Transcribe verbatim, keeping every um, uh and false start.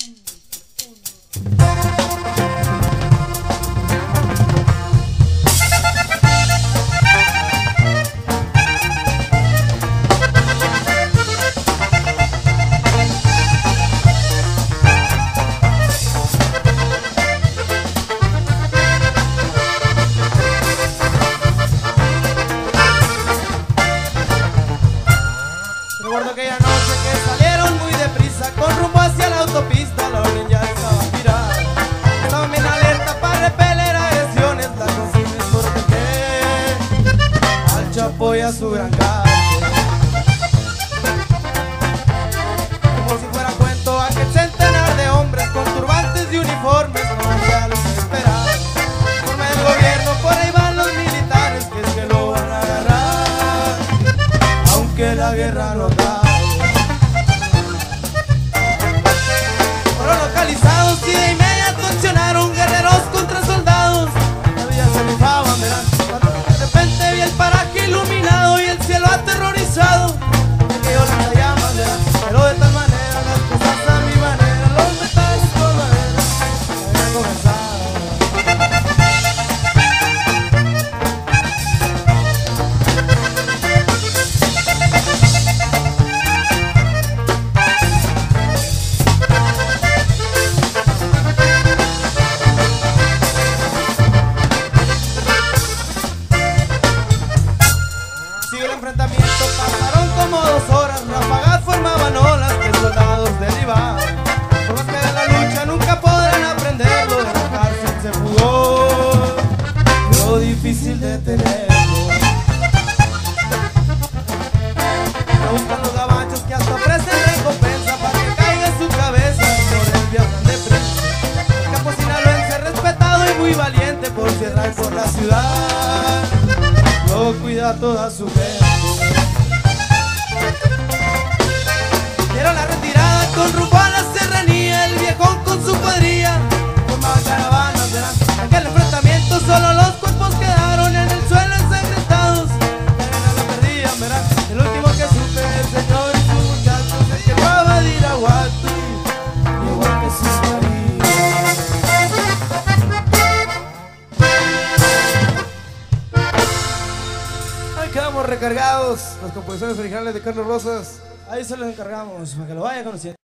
Recuerdo aquella noche que salieron muy deprisa con rumbo hacia la autopista. La orden ya estaba tirada, estaban bien alerta para repeler agresiones. La consigna es proteger al Chapo y a su gran cártel. Como si fuera cuento, aquel centenar de hombres con turbantes y uniformes no hacía lo que esperaba. Por medio del gobierno, por ahí van los militares, que es que lo van a agarrar, aunque la guerra no da. Fueron localizados y de inmediato accionaron guerreros contra soldados. Todavía se rifaban, verán, cuando de repente vi el paraje iluminado y el cielo aterrorizado. Que yo las llamas, verán, pero de tal manera las cosas a mi manera, los metales por madera habían comenzado. El enfrentamiento pasaron como dos horas, ráfagas formaban olas que soldados derribaban. Por más que de la lucha nunca podrán aprenderlo, de la cárcel se fugó, lo difícil de tenerlo. Me gustan los gabachos que hasta ofrecen recompensa para que caiga su cabeza, por el viajan de prensa. El campo sinaloense respetado y muy valiente por sierra y por la ciudad, lo cuida toda su gente. Dieron la retirada con rumbo a la serranía, el viejón con su cuadrilla formaba caravanas, verán. Aquel enfrentamiento solo los cuerpos quedaron en el suelo ensangrentados. La guerra la perdían, verán. El último que supe, el señor y su muchacho se quemaba de Iraguato, igual que sus maridos. Ahí quedamos recargados las composiciones originales de Carlos Rosas. Ahí se los encargamos para que lo vaya conociendo.